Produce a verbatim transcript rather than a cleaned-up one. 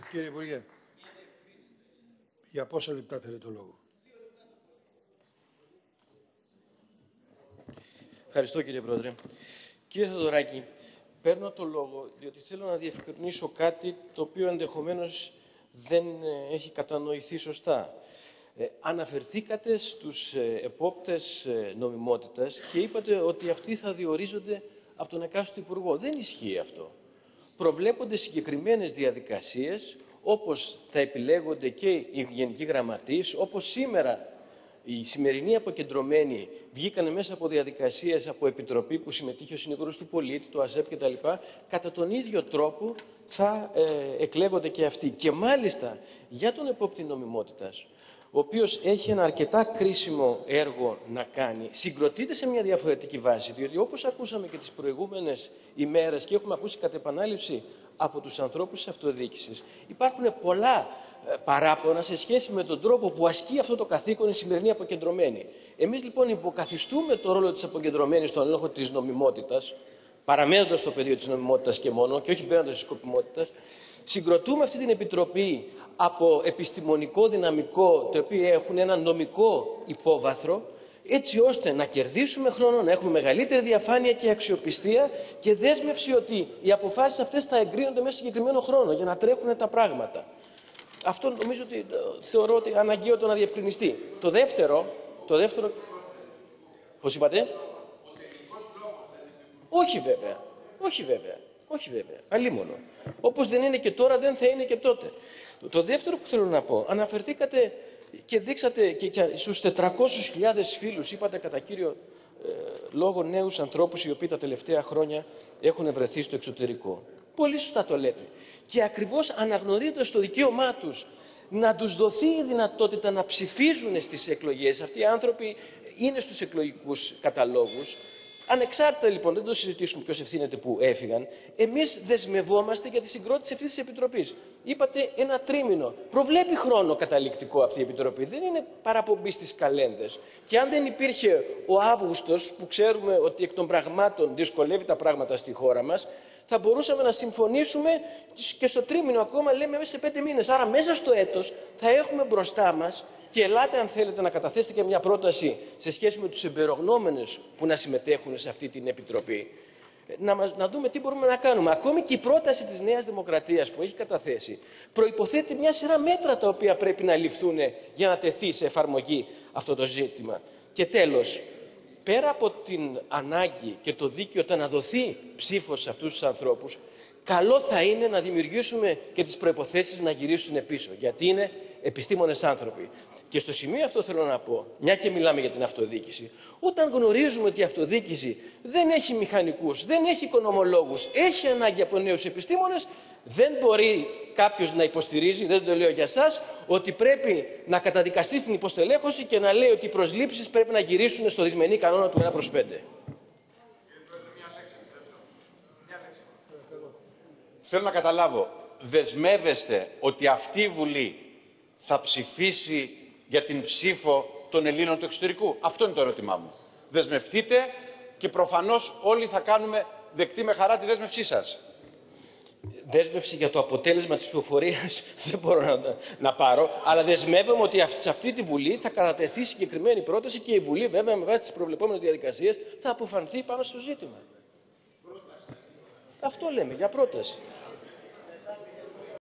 Κύριε Υπουργέ, για πόσα λεπτά θέλετε το λόγο? Ευχαριστώ, κύριε Πρόεδρε. Κύριε Θεοδωράκη, παίρνω το λόγο διότι θέλω να διευκρινίσω κάτι το οποίο ενδεχομένως δεν έχει κατανοηθεί σωστά. Ε, αναφερθήκατε στους ε, επόπτες ε, νομιμότητας και είπατε ότι αυτοί θα διορίζονται από τον εκάστοτε υπουργό. Δεν ισχύει αυτό. Προβλέπονται συγκεκριμένες διαδικασίες, όπως θα επιλέγονται και οι γενικοί γραμματείς, όπως σήμερα οι σημερινοί αποκεντρωμένοι βγήκαν μέσα από διαδικασίες από επιτροπή που συμμετείχε ο συνήγορος του πολίτη, το ΑΣΕΠ κτλ. Κατά τον ίδιο τρόπο θα ε, εκλέγονται και αυτοί. Και μάλιστα για τον επόπτη νομιμότητας, ο οποίος έχει ένα αρκετά κρίσιμο έργο να κάνει, συγκροτείται σε μια διαφορετική βάση, διότι όπως ακούσαμε και τις προηγούμενες ημέρες και έχουμε ακούσει κατ' επανάληψη από τους ανθρώπους της αυτοδιοίκησης, υπάρχουν πολλά παράπονα σε σχέση με τον τρόπο που ασκεί αυτό το καθήκον η σημερινή αποκεντρωμένη. Εμείς λοιπόν υποκαθιστούμε το ρόλο της αποκεντρωμένης στον έλεγχο της νομιμότητας, παραμένοντας στο πεδίο της νομιμότητας και μόνο, και όχι μπαίνοντας της σκοπιμότητας. Συγκροτούμε αυτή την επιτροπή από επιστημονικό δυναμικό, το οποίο έχουν ένα νομικό υπόβαθρο, έτσι ώστε να κερδίσουμε χρόνο, να έχουμε μεγαλύτερη διαφάνεια και αξιοπιστία και δέσμευση ότι οι αποφάσεις αυτές θα εγκρίνονται μέσα σε συγκεκριμένο χρόνο για να τρέχουν τα πράγματα. Αυτό νομίζω ότι θεωρώ ότι αναγκαίο το να διευκρινιστεί. Το δεύτερο, το δεύτερο, πώς είπατε? Όχι βέβαια, όχι βέβαια, όχι βέβαια, αλίμονο. Όπως δεν είναι και τώρα, δεν θα είναι και τότε. Το δεύτερο που θέλω να πω, αναφερθήκατε και δείξατε και, και στους τετρακόσιες χιλιάδες φίλους, είπατε κατά κύριο ε, λόγο νέους ανθρώπους οι οποίοι τα τελευταία χρόνια έχουν βρεθεί στο εξωτερικό. Πολύ σωστά το λέτε. Και ακριβώς αναγνωρίζοντας το δικαίωμά τους να τους δοθεί η δυνατότητα να ψηφίζουν στις εκλογές, αυτοί οι άνθρωποι είναι στους εκλογικούς καταλόγους. Ανεξάρτητα λοιπόν, δεν το συζητήσουμε ποιος ευθύνεται που έφυγαν, εμείς δεσμευόμαστε για τη συγκρότηση αυτής της Επιτροπής. Είπατε ένα τρίμηνο. Προβλέπει χρόνο καταληκτικό αυτή η Επιτροπή. Δεν είναι παραπομπή στις καλένδες. Και αν δεν υπήρχε ο Αύγουστος, που ξέρουμε ότι εκ των πραγμάτων δυσκολεύει τα πράγματα στη χώρα μας, θα μπορούσαμε να συμφωνήσουμε και στο τρίμηνο ακόμα, λέμε, μέσα σε πέντε μήνες. Άρα μέσα στο έτος θα έχουμε μπροστά μας. Και ελάτε, αν θέλετε, να καταθέσετε και μια πρόταση σε σχέση με τους εμπειρογνώμενους που να συμμετέχουν σε αυτή την Επιτροπή. Να, μας, να δούμε τι μπορούμε να κάνουμε. Ακόμη και η πρόταση της Νέας Δημοκρατίας που έχει καταθέσει προϋποθέτει μια σειρά μέτρα τα οποία πρέπει να ληφθούν για να τεθεί σε εφαρμογή αυτό το ζήτημα. Και τέλος, πέρα από την ανάγκη και το δίκαιο το να δοθεί ψήφος σε αυτούς τους ανθρώπους, καλό θα είναι να δημιουργήσουμε και τις προϋποθέσεις να γυρίσουν πίσω, γιατί είναι επιστήμονες άνθρωποι. Και στο σημείο αυτό θέλω να πω, μια και μιλάμε για την αυτοδιοίκηση, όταν γνωρίζουμε ότι η αυτοδιοίκηση δεν έχει μηχανικούς, δεν έχει οικονομολόγους, έχει ανάγκη από νέους επιστήμονες, δεν μπορεί κάποιος να υποστηρίζει, δεν το λέω για σας, ότι πρέπει να καταδικαστεί στην υποστελέχωση και να λέει ότι οι προσλήψεις πρέπει να γυρίσουν στο δυσμενή κανόνα του ένα προς πέντε. Θέλω να καταλάβω, δεσμεύεστε ότι αυτή η Βουλή θα ψηφίσει για την ψήφο των Ελλήνων του εξωτερικού? Αυτό είναι το ερώτημά μου. Δεσμευτείτε και προφανώς όλοι θα κάνουμε δεκτή με χαρά τη δέσμευσή σας. Δέσμευση για το αποτέλεσμα της ψηφοφορίας δεν μπορώ να, να πάρω, αλλά δεσμεύομαι ότι σε αυτή τη Βουλή θα κατατεθεί συγκεκριμένη πρόταση και η Βουλή, βέβαια, με βάση τις προβλεπόμενες διαδικασίες, θα αποφανθεί πάνω στο ζήτημα. Αυτό λέμε, για πρόταση.